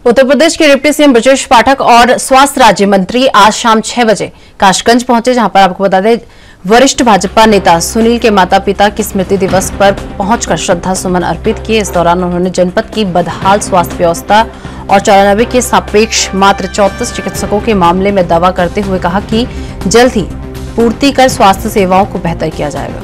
उत्तर प्रदेश के deputy CM Brajesh Pathak और स्वास्थ्य राज्य मंत्री आज शाम 6 बजे काशगंज पहुंचे, जहां पर आपको बता दें वरिष्ठ भाजपा नेता सुनील के माता पिता की स्मृति दिवस पर पहुंचकर श्रद्धा सुमन अर्पित किए। इस दौरान उन्होंने जनपद की बदहाल स्वास्थ्य व्यवस्था और 94 के सापेक्ष मात्र 34 चिकित्सकों के मामले में दावा करते हुए कहा कि जल्द ही पूर्ति कर स्वास्थ्य सेवाओं को बेहतर किया जाएगा।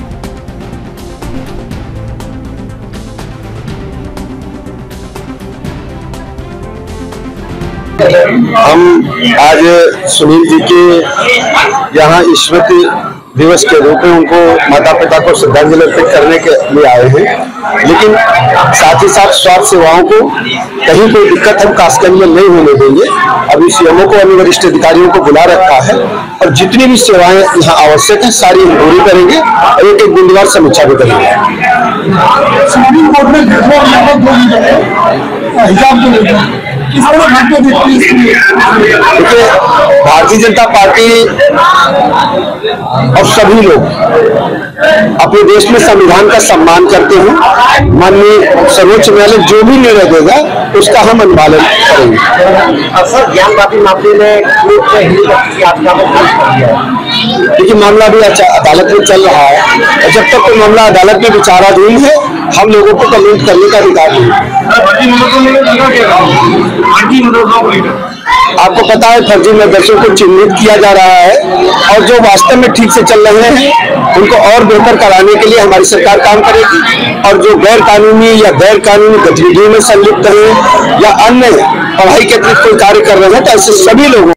हम आज सुनील जी के यहाँ स्मृति दिवस के रूप में उनको माता पिता को श्रद्धांजलि अर्पित करने के लिए आए हैं, लेकिन साथ ही साथ स्वास्थ्य सेवाओं को कहीं कोई दिक्कत हम कासगंज में नहीं होने देंगे। अभी सीएमओ को अन्य वरिष्ठ अधिकारियों को बुला रखा है और जितनी भी सेवाएं यहाँ आवश्यक है सारी हम पूरी करेंगे और एक बिंदुवार समीक्षा भी करेंगे। सुप्रीम कोर्ट में देखिए, भारतीय जनता पार्टी और सभी लोग अपने देश में संविधान का सम्मान करते हैं। माननीय सर्वोच्च न्यायालय जो भी निर्णय देगा उसका हम अनुपालन करेंगे। ज्ञानवापी मामले में देखिए, मामला अभी अदालत में चल रहा है और जब तक कोई मामला अदालत में विचाराधीन है हम लोगों को कमेंट करने का अधिकार नहीं है। आपको पता है फर्जी मदरसों को चिन्हित किया जा रहा है और जो वास्तव में ठीक से चल रहे हैं उनको और बेहतर कराने के लिए हमारी सरकार काम करेगी। और जो गैर कानूनी या गैर कानूनी गतिविधियों में संलिप्त हैं या अन्य पढ़ाई के अतिरिक्त कोई कार्य कर रहे हैं तो ऐसे सभी लोगों